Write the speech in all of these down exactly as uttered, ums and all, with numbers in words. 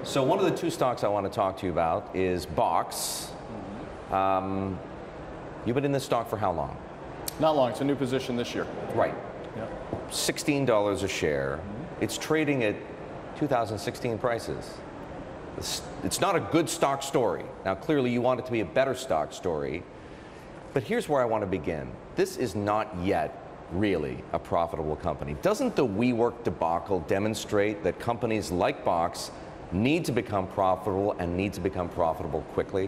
So one of the two stocks I want to talk to you about is Box. Um, you've been in this stock for how long? Not long. It's a new position this year. Right. Yep. sixteen dollars a share. Mm-hmm. It's trading at two thousand sixteen prices. It's, it's not a good stock story. Now, clearly, you want it to be a better stock story. But here's where I want to begin. This is not yet really a profitable company. Doesn't the WeWork debacle demonstrate that companies like Box need to become profitable and need to become profitable quickly?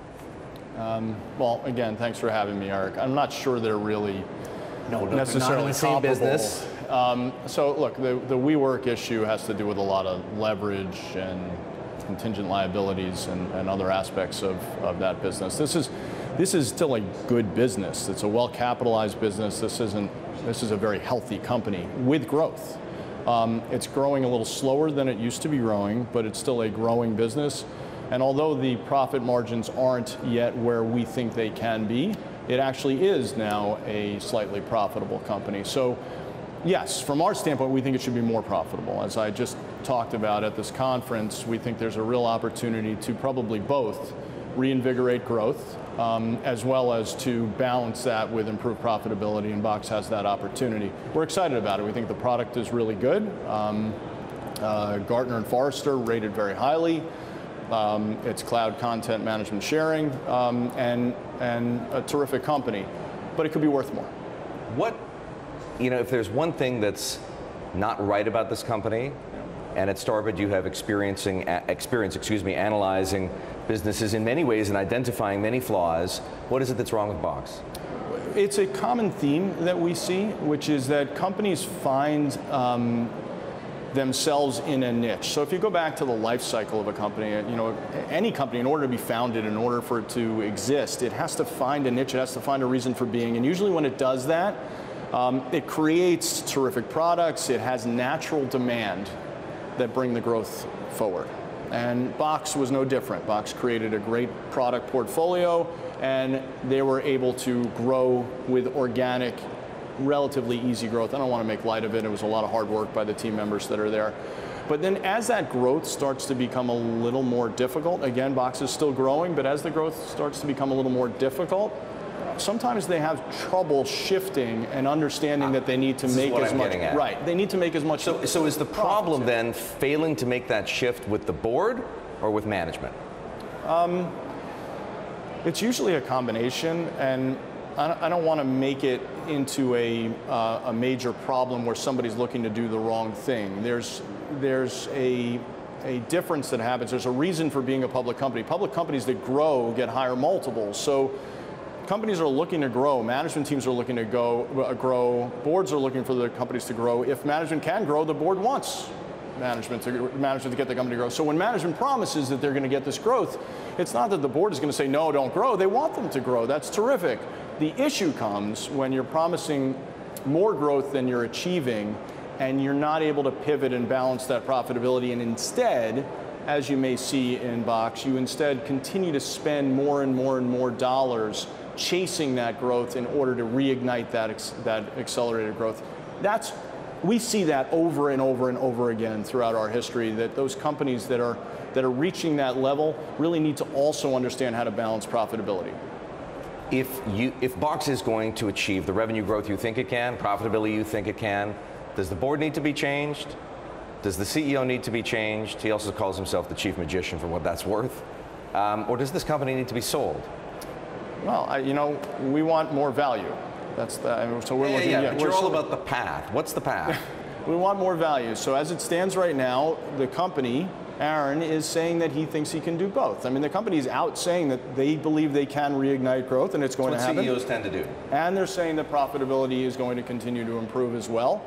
Um, well, again, thanks for having me, Erik. I'm not sure they're really no, necessarily not in the same business. Um, so look, the, the WeWork issue has to do with a lot of leverage and contingent liabilities and, and other aspects of, of that business. This is this is still a good business. It's a well-capitalized business. This isn't this is a very healthy company with growth. Um, it's growing a little slower than it used to be growing, but it's still a growing business. And although the profit margins aren't yet where we think they can be, it actually is now a slightly profitable company. So yes, from our standpoint, we think it should be more profitable. As I just talked about at this conference, we think there's a real opportunity to probably both reinvigorate growth um, as well as to balance that with improved profitability, and Box has that opportunity. We're excited about it. We think the product is really good. Um, uh, Gartner and Forrester rated very highly. Um, it's cloud content management sharing, um, and, and a terrific company, but it could be worth more. What, you know, if there's one thing that's not right about this company, and at Starboard you have experiencing, experience, excuse me, analyzing businesses in many ways and identifying many flaws, what is it that's wrong with Box? It's a common theme that we see, which is that companies find um, themselves in a niche. So if you go back to the life cycle of a company, you know, any company, in order to be founded, in order for it to exist, it has to find a niche, it has to find a reason for being. And usually when it does that, um, it creates terrific products, it has natural demand that bring the growth forward. And Box was no different. Box created a great product portfolio, and they were able to grow with organic, relatively easy growth. I don't want to make light of it. It was a lot of hard work by the team members that are there. But then as that growth starts to become a little more difficult, again, Box is still growing, but as the growth starts to become a little more difficult, sometimes they have trouble shifting and understanding ah, that they need to make as much. Right, they need to make as much. So, so is the problem then failing to make that shift with the board or with management? Um, it's usually a combination, and I don't want to make it into a, uh, a major problem where somebody's looking to do the wrong thing. There's, there's a, a difference that happens. There's a reason for being a public company. Public companies that grow get higher multiples. So companies are looking to grow. Management teams are looking to go, uh, grow. Boards are looking for the companies to grow. If management can grow, the board wants management to, management to get the company to grow. So when management promises that they're going to get this growth, it's not that the board is going to say, no, don't grow. They want them to grow. That's terrific. The issue comes when you're promising more growth than you're achieving, and you're not able to pivot and balance that profitability, and instead, as you may see in Box, you instead continue to spend more and more and more dollars chasing that growth in order to reignite that, that accelerated growth. That's, we see that over and over and over again throughout our history, that those companies that are, that are reaching that level really need to also understand how to balance profitability. If, you, if Box is going to achieve the revenue growth you think it can, profitability you think it can, does the board need to be changed? Does the C E O need to be changed? He also calls himself the chief magician for what that's worth. Um, or does this company need to be sold? Well, I, you know, we want more value. That's the, so we're yeah, looking yeah, at. But you're all about the path. What's the path? We want more value. So as it stands right now, the company, Aaron, is saying that he thinks he can do both. I mean, the company's out saying that they believe they can reignite growth, and it's going That's to happen. what C E Os tend to do. And they're saying that profitability is going to continue to improve as well.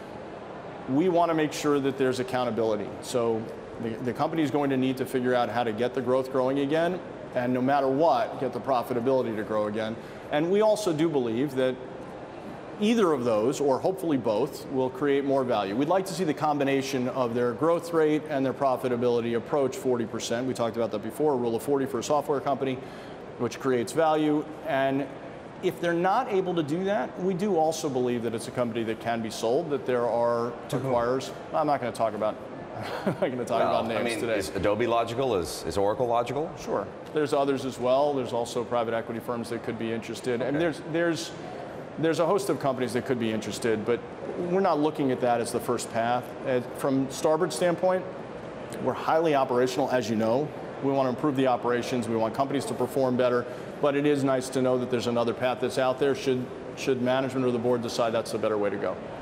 We want to make sure that there's accountability. So the, the company is going to need to figure out how to get the growth growing again, and no matter what, get the profitability to grow again. And we also do believe that either of those, or hopefully both, will create more value. We'd like to see the combination of their growth rate and their profitability approach forty percent. We talked about that before, a rule of forty for a software company, which creates value. And if they're not able to do that, we do also believe that it's a company that can be sold, that there are acquirers. I'm not going to talk about I'm not going to talk Well, about names I mean, today. is Adobe logical? Is, is Oracle logical? Sure. There's others as well. There's also private equity firms that could be interested. Okay. And there's, there's, there's a host of companies that could be interested, but we're not looking at that as the first path. As, from Starboard's standpoint, we're highly operational, as you know. We want to improve the operations. We want companies to perform better. But it is nice to know that there's another path that's out there should, should management or the board decide that's the better way to go.